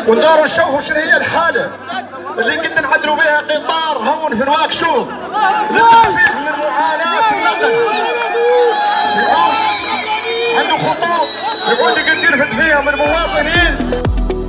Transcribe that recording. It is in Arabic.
وداروا نشوفوا شنو هي الحاله اللي كنا نعدلوا بها قطار هون في نواكشوط للتخفيف من معاناه النقل. عنده خطوط يقعد يقدر فيها من مواطنين